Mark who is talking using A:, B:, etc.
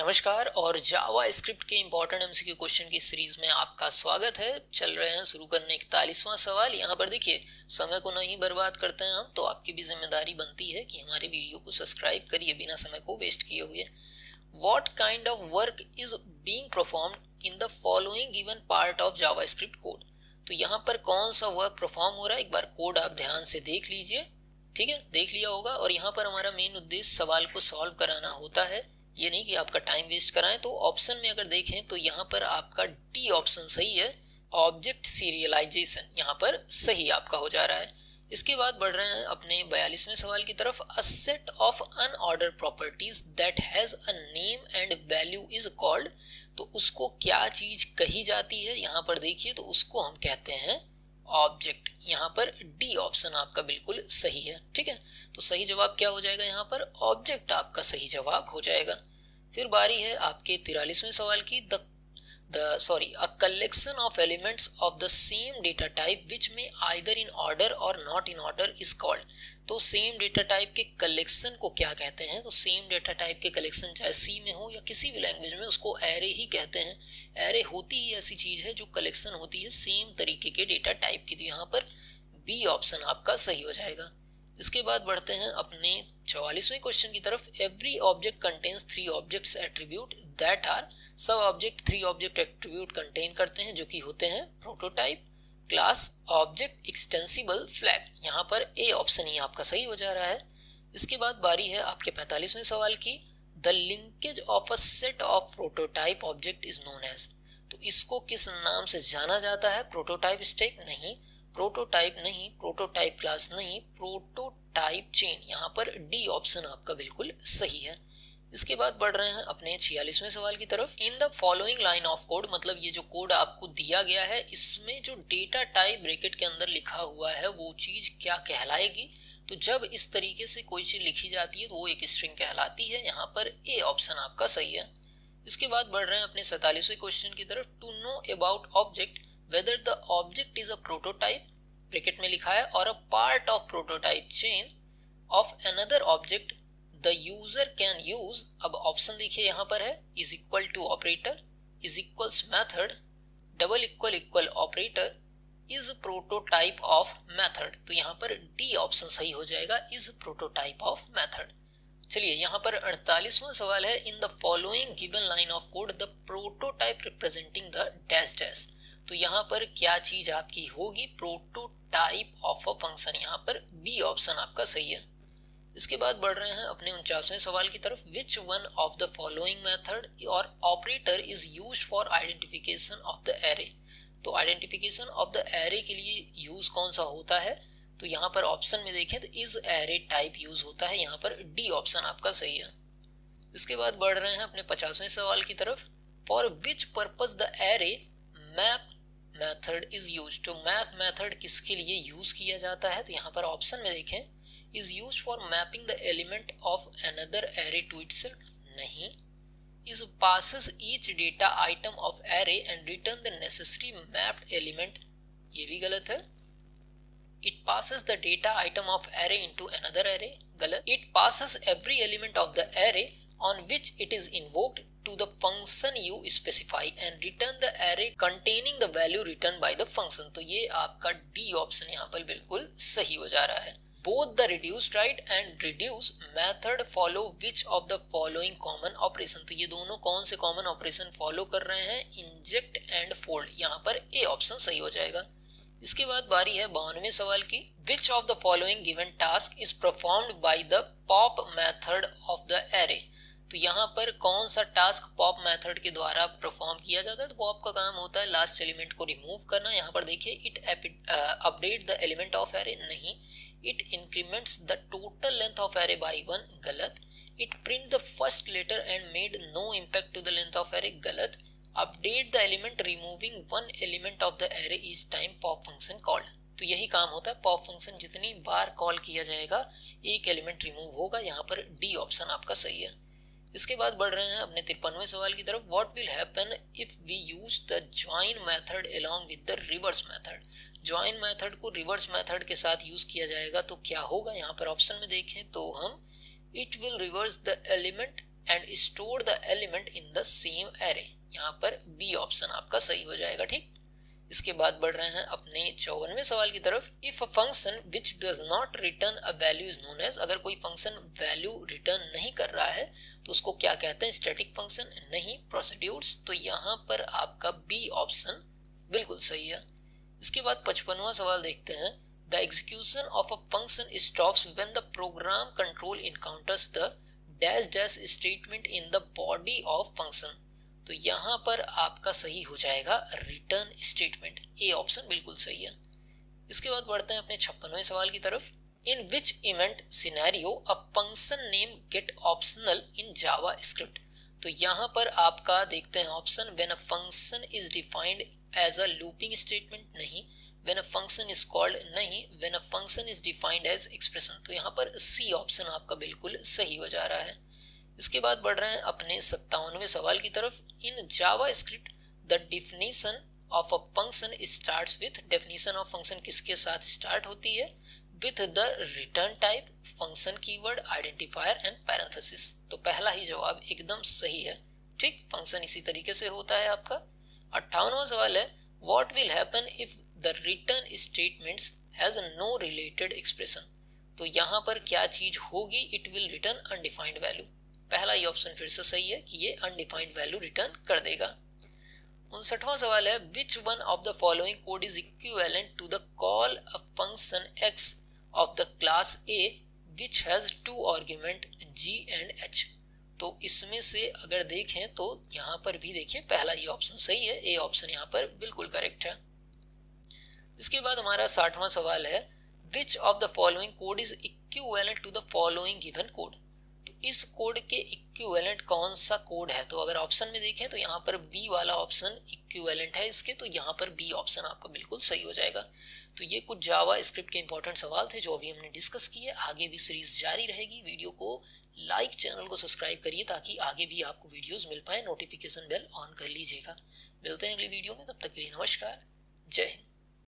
A: नमस्कार और JavaScript के इंपॉर्टेंट एमसीक्यू क्वेश्चन की सीरीज में आपका स्वागत है। चल रहे हैं शुरू करने 41वां सवाल। यहाँ पर देखिए, समय को नहीं बर्बाद करते हैं हम, तो आपकी भी जिम्मेदारी बनती है कि हमारे वीडियो को सब्सक्राइब करिए बिना समय को वेस्ट किए हुए। What kind of work is being performed in the following given part of JavaScript code. तो यहाँ पर कौन सा वर्क परफॉर्म हो रहा है, एक बार कोड आप ध्यान से देख लीजिए। ठीक है, देख लिया होगा। और यहाँ पर हमारा मेन उद्देश्य सवाल को सॉल्व कराना होता है, ये नहीं कि आपका टाइम वेस्ट कराएं। तो ऑप्शन में अगर देखें तो यहाँ पर आपका डी ऑप्शन सही है, ऑब्जेक्ट सीरियलाइजेशन यहाँ पर सही आपका हो जा रहा है। इसके बाद बढ़ रहे हैं अपने 42वें सवाल की तरफ। A set of unordered properties that has a name and value is called. तो उसको क्या चीज कही जाती है, यहाँ पर देखिए, तो उसको हम कहते हैं ऑब्जेक्ट। यहाँ पर डी ऑप्शन आपका बिल्कुल सही है। ठीक है, तो सही जवाब क्या हो जाएगा, यहाँ पर ऑब्जेक्ट आपका सही जवाब हो जाएगा। फिर बारी है आपके 43वें सवाल की। a collection of elements of the same data type which may either in order or not in order is called। तो सेम डेटा टाइप के कलेक्शन को क्या कहते हैं, तो सेम डेटा टाइप के कलेक्शन चाहे सी में हो या किसी भी लैंग्वेज में, उसको एरे ही कहते हैं। एरे होती ही ऐसी चीज है जो कलेक्शन होती है सेम तरीके के डेटा टाइप की। तो यहाँ पर बी ऑप्शन आपका सही हो जाएगा। इसके बाद बढ़ते हैं अपने 44वें क्वेश्चन की तरफ। Every object contains 3 objects attribute that are. सब ऑब्जेक्ट 3 ऑब्जेक्ट एट्रीब्यूट कंटेन करते हैं, जो कि होते हैं prototype, class, object, extensible, flag. यहाँ पर ए ऑप्शन ही आपका सही हो जा रहा है। इसके बाद बारी है आपके 45वें सवाल की। The linkage of a set of prototype object is known as. तो इसको किस नाम से जाना जाता है, प्रोटोटाइप स्टैक नहीं, प्रोटोटाइप नहीं, प्रोटोटाइप क्लास नहीं, प्रोटोटाइप चेन। यहाँ पर डी ऑप्शन आपका बिल्कुल सही है। इसके बाद बढ़ रहे हैं अपने 46वें सवाल की तरफ। In the following line of code, मतलब ये जो कोड आपको दिया गया है, इसमें जो डेटा टाइप ब्रैकेट के अंदर लिखा हुआ है वो चीज क्या कहलाएगी। तो जब इस तरीके से कोई चीज लिखी जाती है तो वो एक स्ट्रिंग कहलाती है। यहाँ पर ए ऑप्शन आपका सही है। इसके बाद बढ़ रहे हैं अपने 47वें क्वेश्चन की तरफ। To know about object whether the object is a prototype, bracket में लिखा है, और a part of prototype chain of another object, the user can use। अब ऑप्शन देखिए यहाँ पर है is equal to operator, is equals method, double equal operator, is prototype of method। तो यहाँ पर डी ऑप्शन सही हो जाएगा, is prototype of method। चलिए यहाँ पर 48वां सवाल है। In the following given line of code the prototype representing the dash dash. तो यहाँ पर क्या चीज आपकी होगी, प्रोटोटाइप ऑफ अ फंक्शन। यहाँ पर बी ऑप्शन आपका सही है। इसके बाद बढ़ रहे हैं अपने 49वें सवाल की तरफ। Which one of the following method or operator is used for identification of the array. तो आइडेंटिफिकेशन ऑफ द एरे के लिए यूज कौन सा होता है, तो यहाँ पर ऑप्शन में देखें तो इज एरे टाइप यूज होता है। यहाँ पर डी ऑप्शन आपका सही है। इसके बाद बढ़ रहे हैं अपने 50वें सवाल की तरफ। For which purpose the array map method is use. तो मैप मेथड किसके लिए यूज किया जाता है, तो यहाँ पर ऑप्शन में देखें is use for mapping the element of another array to itself नहीं। Is passes each data item of array and return the necessary mapped element, ये भी गलत है। It passes the data item of array into another array, गलत। It passes every element of the array on which it is invoked to the function you specify and return the array containing the value returned by the function। तो ये आपका D option यहाँ पर बिल्कुल सही हो जा रहा है। Both the reduced write and reduce method follow which of the following common operation। तो ये दोनों कौन से कॉमन ऑपरेशन फॉलो कर रहे हैं, इंजेक्ट एंड फोल्ड। यहाँ पर ए ऑप्शन सही हो जाएगा। इसके बाद बारी है 52वें सवाल की। Which of the following given task is performed by the pop method of the array. तो यहाँ पर कौन सा टास्क पॉप मेथड के द्वारा परफॉर्म किया जाता है, तो पॉप का काम होता है लास्ट एलिमेंट को रिमूव करना। यहाँ पर देखिए it update the element of array नहीं। It increments the total length of array by 1, गलत। It print the first letter and made no impact to the length of array, गलत। Update the element removing one element of the array each time pop function called. तो यही काम होता है, pop function जितनी बार call किया जाएगा एक एलिमेंट रिमूव होगा। यहाँ पर डी ऑप्शन आपका सही है। इसके बाद बढ़ रहे हैं अपने 53वें सवाल की तरफ। What will happen if we use the join method along with the reverse method. Join method को रिवर्स मेथड के साथ यूज किया जाएगा तो क्या होगा, यहाँ पर ऑप्शन में देखें तो हम it will reverse the element and store the element in the same array. यहाँ पर बी ऑप्शन आपका सही हो जाएगा। ठीक, इसके बाद बढ़ रहे हैं अपने 54वें सवाल की तरफ। If a function which does not return a value is known as, अगर कोई फंक्शन वैल्यू रिटर्न नहीं कर रहा है तो उसको क्या कहते हैं? स्टैटिक फंक्शन, नहीं प्रोसीड्यूर्स। तो यहाँ पर आपका बी ऑप्शन बिल्कुल सही है। इसके बाद 55वां सवाल देखते हैं। The execution of a function stops when the program control encounters the dash dash statement in the body of function. तो यहाँ पर आपका सही हो जाएगा रिटर्न स्टेटमेंट, ए ऑप्शन बिल्कुल सही है। इसके बाद बढ़ते हैं अपने 56वें सवाल की तरफ। In which event scenario a function name get optional in JavaScript. तो यहाँ पर आपका देखते हैं option. When a function is defined as a looping statement, नहीं। When a function is called, नहीं। When a function is defined as expression. तो यहाँ पर सी ऑप्शन आपका बिल्कुल सही हो जा रहा है। इसके बाद बढ़ रहे हैं अपने 57वें सवाल की तरफ। In JavaScript the definition of a function starts with, definition of function किसके साथ स्टार्ट होती है? With the return type, function keyword, identifier and parenthesis. तो पहला ही जवाब एकदम सही है। ठीक, फंक्शन इसी तरीके से होता है आपका। 58वां सवाल है। What will happen if the return statements has no related expression. तो यहाँ पर क्या चीज होगी? It will return undefined value. पहला ही ऑप्शन फिर से सही है कि ये अनडिफाइंड वैल्यू रिटर्न कर देगा। 59वां सवाल है। Which one of the following code is equivalent to the call a function X of the class A which has two argument G and H. तो इसमें से अगर देखें तो यहाँ पर भी देखिए पहला ही ऑप्शन सही है, ए ऑप्शन यहाँ पर बिल्कुल करेक्ट है। इसके बाद हमारा 60वां सवाल है। Which of the following code is equivalent to the following given code. इस कोड के इक्विवेलेंट कौन सा कोड है? तो अगर ऑप्शन में देखें तो यहाँ पर बी वाला ऑप्शन इक्विवेलेंट है इसके, तो यहाँ पर बी ऑप्शन आपका बिल्कुल सही हो जाएगा। तो ये कुछ जावा स्क्रिप्ट के इंपॉर्टेंट सवाल थे जो अभी हमने डिस्कस किए। आगे भी सीरीज जारी रहेगी। वीडियो को लाइक, चैनल को सब्सक्राइब करिए ताकि आगे भी आपको वीडियोस मिल पाए। नोटिफिकेशन बेल ऑन कर लीजिएगा। मिलते हैं अगली वीडियो में, तब तक के लिए नमस्कार, जय हिंद।